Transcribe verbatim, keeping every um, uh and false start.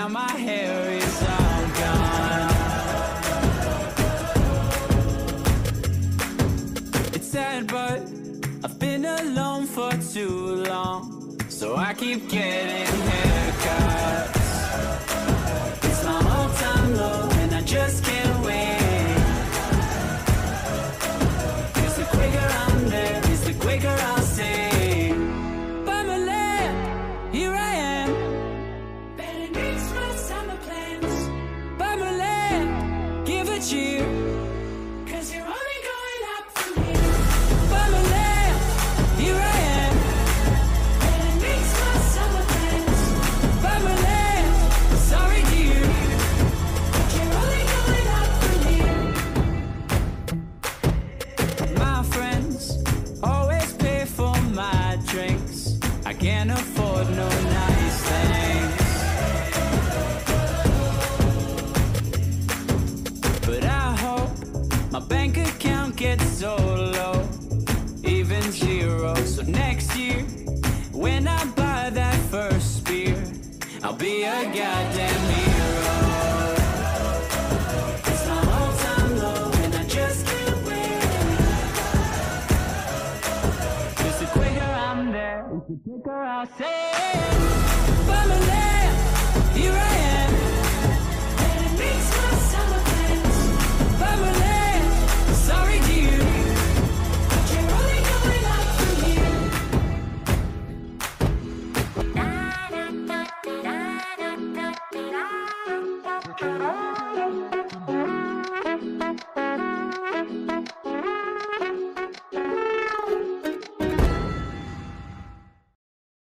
now my hair is all gone. It's sad, but I've been alone for too long, so I keep getting haircuts. It's my all-time low and I just can't wait. Cause the quicker I'm there, is the quicker I'll say, by my lamp, here I am. Better needs my summer plans. By my lamp, give a cheer. Cause you're only going up from here. By my lamp, here I am. Better needs my summer plans. By my lamp, sorry dear. You're only going up from here. My friends always pay for my drinks. I can't afford no nice things, but I hope my bank account gets so low, even zero. So next year, when I buy that first beer, I'll be a goddamn hero. It's my all-time low and I just can't wait. Cause the quicker I'm there, the quicker I'll say, by my lamp, here I am. And it makes my summer plans. By my lamp, sorry dear, but you're only going up from here. Da, da, da, da, da, da, da, da.